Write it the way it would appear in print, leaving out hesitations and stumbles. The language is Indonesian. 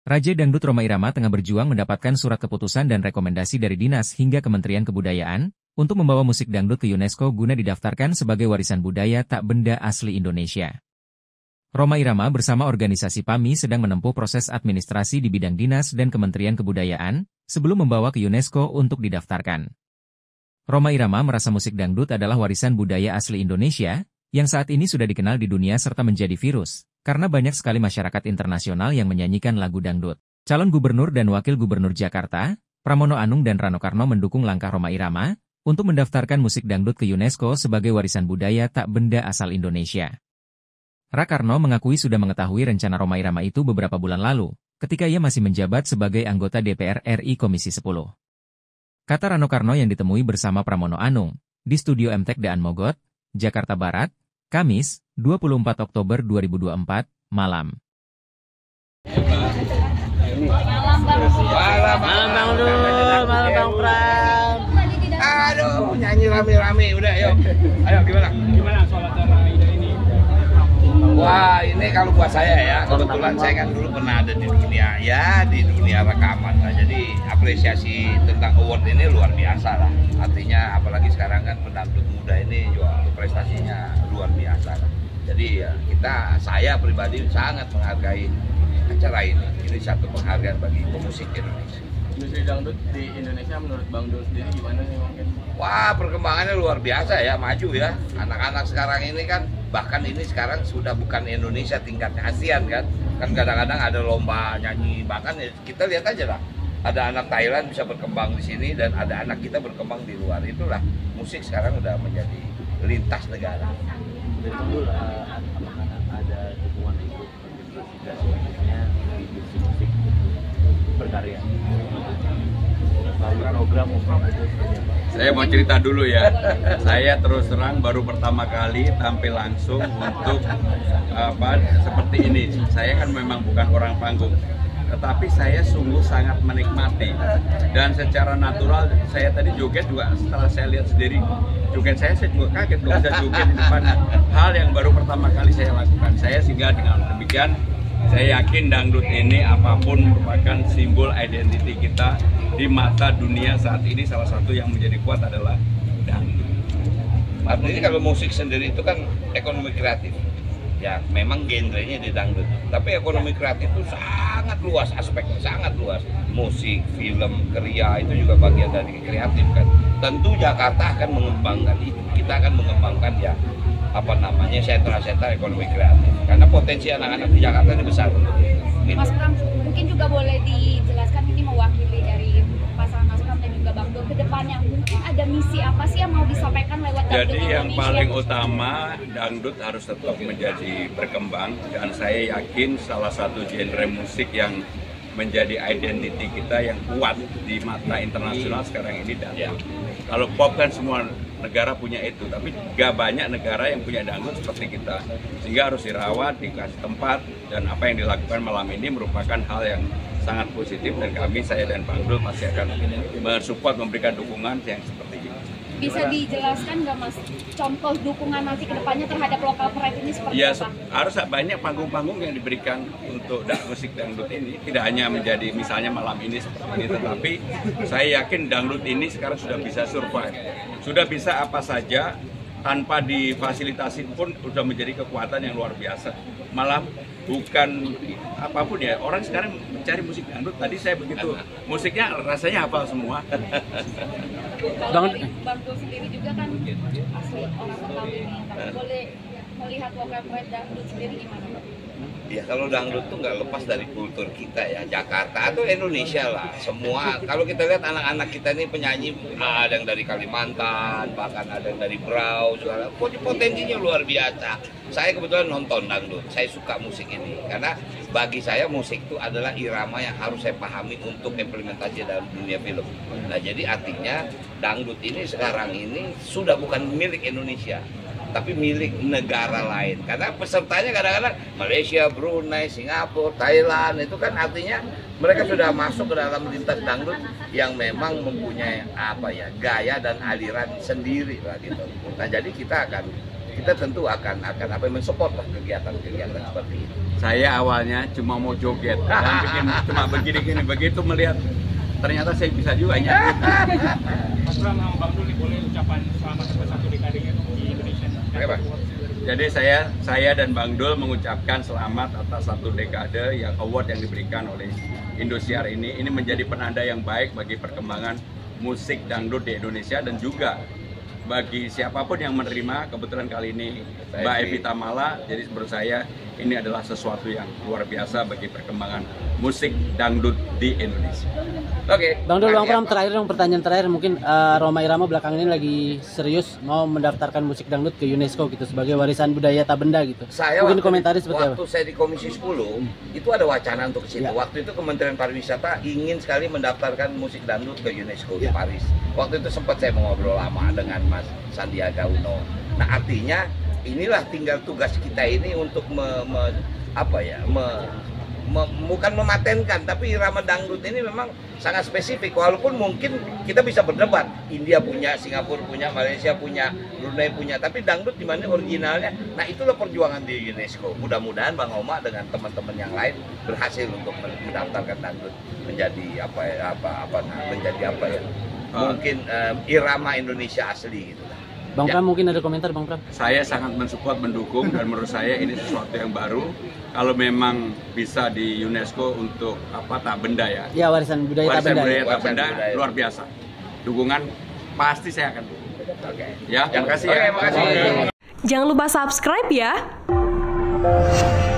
Raja Dangdut Rhoma Irama tengah berjuang mendapatkan surat keputusan dan rekomendasi dari Dinas hingga Kementerian Kebudayaan untuk membawa musik dangdut ke UNESCO guna didaftarkan sebagai warisan budaya tak benda asli Indonesia. Rhoma Irama bersama organisasi PAMI sedang menempuh proses administrasi di bidang Dinas dan Kementerian Kebudayaan sebelum membawa ke UNESCO untuk didaftarkan. Rhoma Irama merasa musik dangdut adalah warisan budaya asli Indonesia yang saat ini sudah dikenal di dunia serta menjadi virus, karena banyak sekali masyarakat internasional yang menyanyikan lagu dangdut. Calon Gubernur dan Wakil Gubernur Jakarta, Pramono Anung dan Rano Karno mendukung langkah Rhoma Irama untuk mendaftarkan musik dangdut ke UNESCO sebagai warisan budaya tak benda asal Indonesia. Rakarno mengakui sudah mengetahui rencana Rhoma Irama itu beberapa bulan lalu, ketika ia masih menjabat sebagai anggota DPR RI Komisi 10. Kata Rano Karno yang ditemui bersama Pramono Anung, di studio MTEK Daan Mogot, Jakarta Barat, Kamis, 24 Oktober 2024, malam. Malam Bang Pram. Aduh, nyanyi rame-rame, udah ayo. Ayo gimana soal acara ini? Wah, ini kalau buat saya ya, kebetulan saya kan dulu pernah ada di dunia rekaman lah. Jadi apresiasi tentang award ini luar biasa lah. Artinya apalagi sekarang kan pendangdut muda ini juga prestasinya luar biasa lah. Jadi ya saya pribadi sangat menghargai acara ini. Ini satu penghargaan bagi pemusik Indonesia. Industri dangdut di Indonesia menurut Bang Dul sendiri gimana sih Bang? Wah, perkembangannya luar biasa ya, maju ya. Anak-anak sekarang ini kan, bahkan ini sekarang sudah bukan Indonesia, tingkat ASEAN kan. Kan kadang-kadang ada lomba nyanyi, bahkan ya, kita lihat aja lah. Ada anak Thailand bisa berkembang di sini dan ada anak kita berkembang di luar. Itulah musik sekarang udah menjadi lintas negara. Betul, apakah ada dukungan untuk investigasinya di musik berkarya? Program itu saya mau cerita dulu ya. Saya terus terang baru pertama kali tampil langsung untuk seperti ini. Saya kan memang bukan orang panggung, tetapi saya sungguh sangat menikmati dan secara natural saya tadi joget juga setelah saya lihat sendiri joget saya juga kaget loh bisa joget di depan hal yang baru pertama kali saya lakukan. Saya sehingga dengan demikian saya yakin dangdut ini apapun merupakan simbol identiti kita di mata dunia saat ini. Salah satu yang menjadi kuat adalah dangdut. Artinya kalau musik sendiri itu kan ekonomi kreatif. Ya, memang genrenya di dangdut. Tapi ekonomi kreatif itu sangat luas, aspeknya sangat luas. Musik, film, kriya itu juga bagian dari kreatif kan. Tentu Jakarta akan mengembangkan itu. Kita akan mengembangkan ya sentra-sentra ekonomi kreatif. Karena potensi anak-anak di Jakarta ini besar. Gitu. Mas Pram, mungkin juga boleh dijelaskan ini mewakili dari pasangan Mas Pram dan juga Bang Dul ke depannya. Mungkin ada misi apa sih yang mau disampaikan lewat dangdut Jadi Indonesia? yang paling utama dangdut harus tetap menjadi berkembang dan saya yakin salah satu genre musik yang menjadi identiti kita yang kuat di mata internasional sekarang ini dangdut. Kalau pop kan semua negara punya itu, tapi gak banyak negara yang punya dangdut seperti kita. Sehingga harus dirawat, dikasih tempat, dan apa yang dilakukan malam ini merupakan hal yang sangat positif dan saya dan Bang Dul pasti akan mensupport, memberikan dukungan yang seperti ini. Bisa dijelaskan nggak Mas, contoh dukungan nanti ke depannya terhadap lokal pride ini seperti ya, apa? Harus banyak panggung-panggung yang diberikan untuk musik dangdut ini. Tidak hanya menjadi misalnya malam ini seperti ini, tetapi saya yakin dangdut ini sekarang sudah bisa survive. Sudah bisa apa saja, tanpa difasilitasi pun sudah menjadi kekuatan yang luar biasa. Malah bukan apapun ya, orang sekarang mencari musik dangdut. Tadi saya begitu, musiknya rasanya hafal semua. Kalau dari Bang Dul sendiri juga kan asli orang Betawi ini, tapi boleh melihat lokal pride dangdut sendiri gimana Bang? Ya kalau dangdut tuh nggak lepas dari kultur kita ya, Jakarta atau Indonesia lah. Semua, kalau kita lihat anak-anak kita ini penyanyi, ada yang dari Kalimantan, bahkan ada yang dari Brau, segala. Potensinya luar biasa. Saya kebetulan nonton dangdut, saya suka musik ini. Karena bagi saya musik itu adalah irama yang harus saya pahami untuk implementasi dalam dunia film. Nah jadi artinya dangdut ini sekarang ini sudah bukan milik Indonesia, tapi milik negara lain. Karena pesertanya kadang-kadang Malaysia, Brunei, Singapura, Thailand, itu kan artinya mereka sudah masuk ke dalam lintas dangdut yang memang mempunyai gaya dan aliran sendiri lah gitu. Nah jadi kita tentu akan mensupport lah kegiatan-kegiatan seperti ini. Saya awalnya cuma mau joget dan bikin cuma begini-gini, begitu melihat ternyata saya bisa juga nyanyi. Mas Bram, Bang Dul boleh ucapan selamat atas 1 dekadenya di Indonesia. Jadi saya dan Bang Dul mengucapkan selamat atas 1 dekade yang award yang diberikan oleh Indosiar ini. Ini menjadi penanda yang baik bagi perkembangan musik dangdut di Indonesia dan juga bagi siapapun yang menerima. Kebetulan kali ini Mbak Evi Tamala, jadi menurut saya ini adalah sesuatu yang luar biasa bagi perkembangan musik dangdut di Indonesia. Oke. Bang Dul, Bang Pram, terakhir dong, pertanyaan terakhir mungkin. Rhoma Irama belakangan ini lagi serius mau mendaftarkan musik dangdut ke UNESCO gitu sebagai warisan budaya tak benda gitu. Mungkin komentari seperti apa? Waktu saya di Komisi 10 itu ada wacana untuk ke situ. Ya. Waktu itu Kementerian Pariwisata ingin sekali mendaftarkan musik dangdut ke UNESCO di Paris. Waktu itu sempat saya mengobrol lama dengan Mas Sandiaga Uno. Nah, artinya inilah tinggal tugas kita ini untuk bukan mematenkan, tapi irama dangdut ini memang sangat spesifik. Walaupun mungkin kita bisa berdebat, India punya, Singapura punya, Malaysia punya, Brunei punya, tapi dangdut di mana originalnya. Nah, itulah perjuangan di UNESCO. Mudah-mudahan Bang Oma dengan teman-teman yang lain berhasil untuk mendaftarkan dangdut menjadi mungkin irama Indonesia asli gitu. Bang Pram mungkin ada komentar, Bang Pram? Saya sangat mensupport, mendukung, dan menurut saya ini sesuatu yang baru. Kalau memang bisa di UNESCO untuk tak benda ya. Ya, warisan budaya tak benda. Tak benda luar biasa. Dukungan pasti saya akan dukung. Oke. Ya, terima kasih ya. Terima kasih. Jangan lupa subscribe ya.